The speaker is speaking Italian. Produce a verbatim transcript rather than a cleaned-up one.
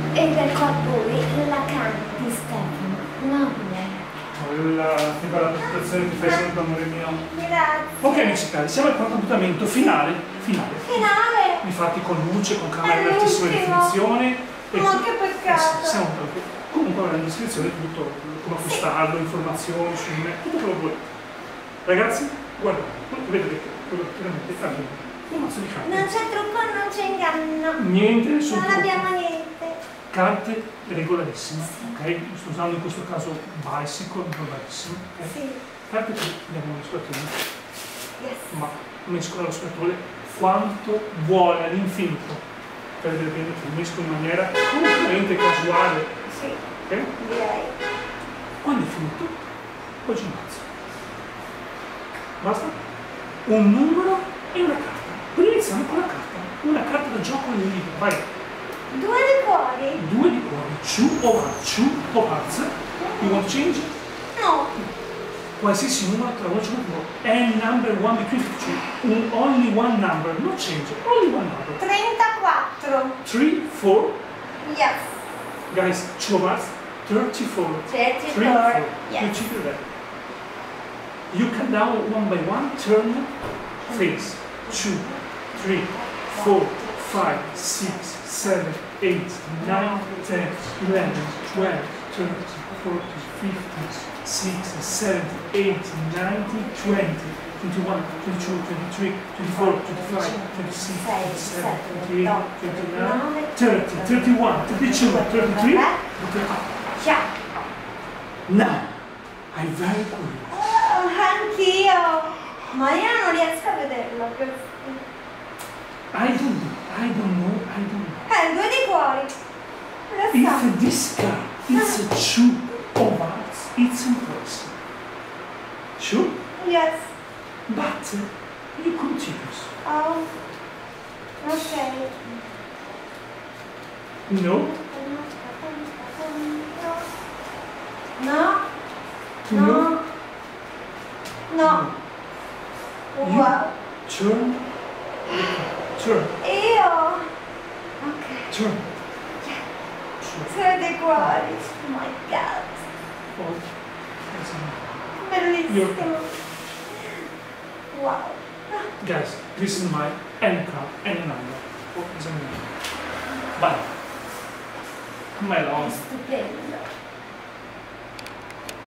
Ed ecco a voi la canna di Stefano. Nobile. La bella presentazione che fai sempre, amore mio. Grazie. Ok amici cari, siamo al quarto appuntamento finale. Finale. Finale. Infatti con luce, con camera di altissima definizione. Ma che peccato. Eh, siamo proprio. Comunque nella descrizione tutto, come acquistarlo, informazioni su me, tutto quello che volete. Ragazzi, guardate, vedete che quello che veramente fa bene. Un mazzo di carte. Non c'è trucco, non c'è inganno. Niente, nessun Non abbiamo niente. Carte regolarissime, ok? Sto usando in questo caso bicycle, regolarissime, ok? Sì. Carte che abbiamo nello scatolone, Yes. ma mescola lo scatole quanto vuole all'infinito per vedere bene che mesco in maniera completamente casuale, Sì. ok? Direi. Quando è finito, poi ci ammazzo. Basta? Un numero e una carta. Quindi iniziamo con la carta. Una carta da gioco nel libro, vai. Due di cuori? Due di cuori, two of hearts, two of hearts. You want to change? No. Qualsiasi numero tra uno e uno. And number one between the two. Un, only one number, no change, only one number. trentaquattro. Three, four. Yes. Guys, two of hearts, thirty-four. thirty-four. Three, four. Yes. You check that. You count down one by one, turn, face. Two, three, four, five, six, seven, eight, nine, ten, eleven, twelve, thirteen, fourteen, fifteen, sixteen, seventeen, eighteen, nineteen, twenty, twenty-one, twenty-two, twenty-three, twenty-four, twenty-five, twenty-six, twenty-seven, twenty-eight, twenty-nine, thirty, thirty-one, thirty-two, thirty-three, thirty-four. Ciao. Now, I'm very curious. Oh, anch'io. Ma io non riesco a vederlo. I don't know, I don't know, I don't know. Eh, due di cuori. Lo so. If this card is a two of hearts, it's impressive. Sure? Yes. But you continue. Oh. Ok. No? No. No? No. No. You Wow. turn. Turn. Io. Ok. Turn. Tre di cuori. Oh my god. Oh, that's Bellissimo. Wow. guys, this is my end card, end number. What is a number? But, my È love, stupendo.